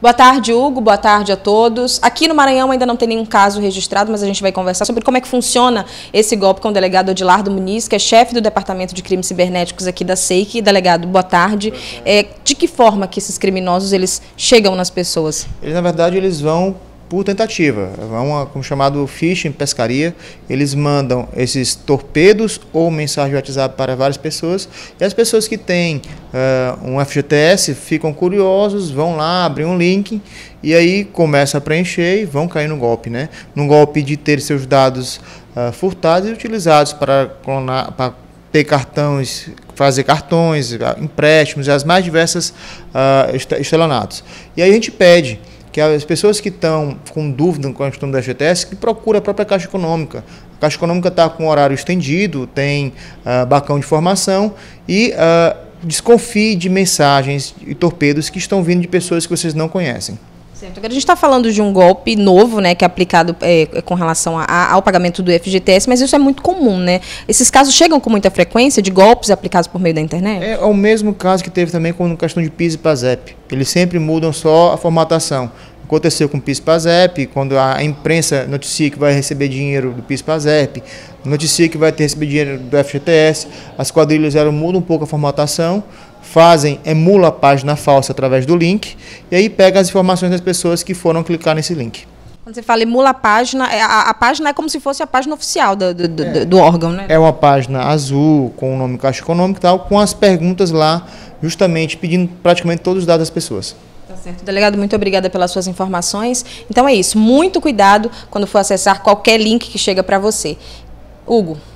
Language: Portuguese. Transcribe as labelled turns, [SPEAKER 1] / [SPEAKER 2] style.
[SPEAKER 1] Boa tarde, Hugo. Boa tarde a todos. Aqui no Maranhão ainda não tem nenhum caso registrado, mas a gente vai conversar sobre como é que funciona esse golpe com o delegado Odilardo Muniz, que é chefe do Departamento de Crimes Cibernéticos aqui da SEIC. Delegado, boa tarde. De que forma que esses criminosos eles chegam nas pessoas?
[SPEAKER 2] Na verdade, eles vão por tentativa, vão como chamado phishing, pescaria. Eles mandam esses torpedos ou mensagem de WhatsApp para várias pessoas, e as pessoas que têm um FGTS ficam curiosos, vão lá, abrem um link e aí começam a preencher e vão cair no golpe, né? No golpe de ter seus dados furtados e utilizados para clonar, para ter cartões, fazer cartões, empréstimos e as mais diversas estelionatos. E aí a gente pede que as pessoas que estão com dúvida com a questão da FGTS, que procura a própria Caixa Econômica. A Caixa Econômica está com horário estendido, tem balcão de formação e desconfie de mensagens e torpedos que estão vindo de pessoas que vocês não conhecem.
[SPEAKER 1] Certo. Agora a gente está falando de um golpe novo, né, que é aplicado com relação ao pagamento do FGTS, mas isso é muito comum, né? Esses casos chegam com muita frequência de golpes aplicados por meio da internet? É
[SPEAKER 2] o mesmo caso que teve também com a questão de PIS e PASEP. Eles sempre mudam só a formatação. Aconteceu com o PIS e PASEP, quando a imprensa noticia que vai receber dinheiro do PIS e PASEP, noticia que vai receber dinheiro do FGTS, as quadrilhas mudam um pouco a formatação, emula a página falsa através do link, e aí pega as informações das pessoas que foram clicar nesse link.
[SPEAKER 1] Quando você fala emula a página é como se fosse a página oficial do órgão, né?
[SPEAKER 2] É uma página azul, com o nome Caixa Econômica e tal, com as perguntas lá, justamente pedindo praticamente todos os dados das pessoas.
[SPEAKER 1] Tá certo. Delegado, muito obrigada pelas suas informações. Então é isso, muito cuidado quando for acessar qualquer link que chega para você. Hugo.